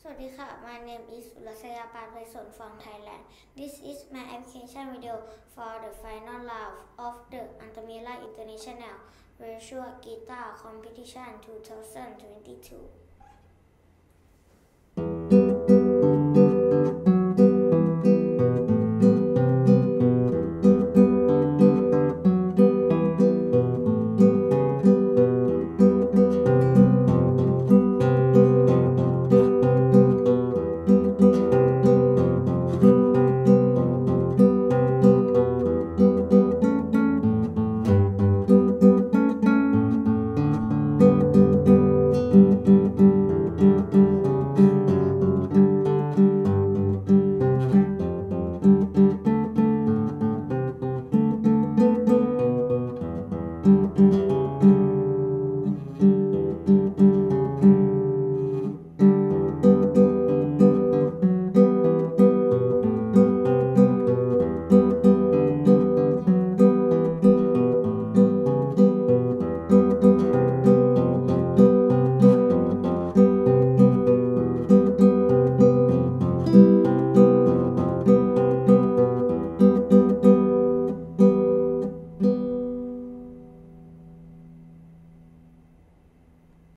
สวัสดีค่ะ My name is อุรัสยาปานไพศาล from Thailand. This is my application video for the final round of the Antamila International Virtual Guitar Competition 2022.